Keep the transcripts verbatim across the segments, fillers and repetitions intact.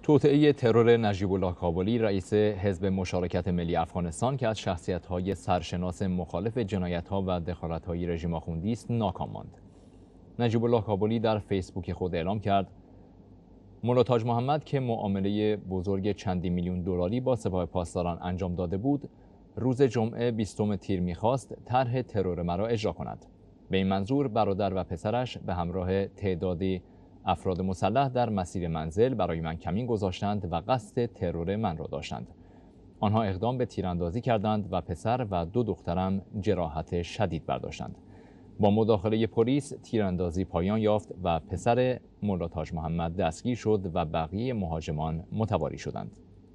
توطئه ترور نجیب الله کابلی رئیس حزب مشارکت ملی افغانستان که از شخصیت‌های سرشناس مخالف جنایت‌ها و دخالت‌های رژیم آخوندی است ناکام ماند. نجیب الله کابلی در فیسبوک خود اعلام کرد مولا تاج محمد که معامله بزرگ چندین میلیون دلاری با سپاه پاسداران انجام داده بود، روز جمعه بیستم تیر می‌خواست طرح ترور مرا اجرا کند. به این منظور برادر و پسرش به همراه تعدادی افراد مسلح در مسیر منزل برای من کمین گذاشتند و قصد ترور من را داشتند. آنها اقدام به تیراندازی کردند و پسر و دو دخترم جراحت شدید برداشتند. با مداخله پلیس تیراندازی پایان یافت و پسر مولا تاج محمد دستگیر شد و بقیه مهاجمان متواری شدند.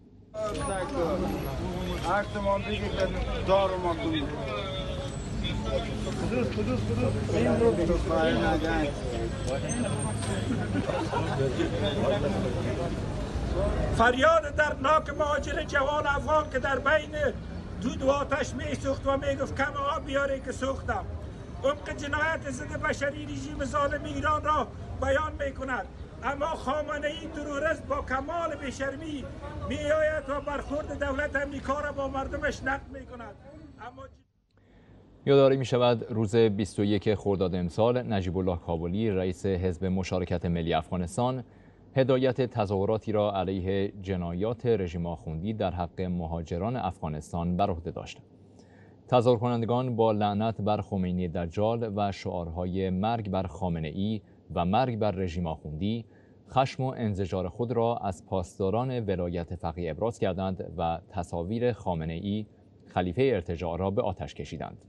فریاد دردناک مهاجر جوان افغان که در بین دود و آتش می سوخت و می گفت کم آب بیاره که سوختم. عمق جنایت ضد بشری رژیم ظالم ایران را بیان می کند، اما خامنه ای تروریست با کمال بیشرمی می آید و برخورد دولت امریکا را با مردمش نقد می کند. اما یادآوری می شود روز بیست و یکم خرداد امسال نجیب الله کابلی رئیس حزب مشارکت ملی افغانستان هدایت تظاهراتی را علیه جنایات رژیم آخوندی در حق مهاجران افغانستان بر عهده داشت. تظاهر کنندگان با لعنت بر خمینی دجال و شعارهای مرگ بر خامنه ای و مرگ بر رژیم آخوندی خشم و انزجار خود را از پاسداران ولایت فقیه ابراز کردند و تصاویر خامنه ای خلیفه ارتجاع را به آتش کشیدند.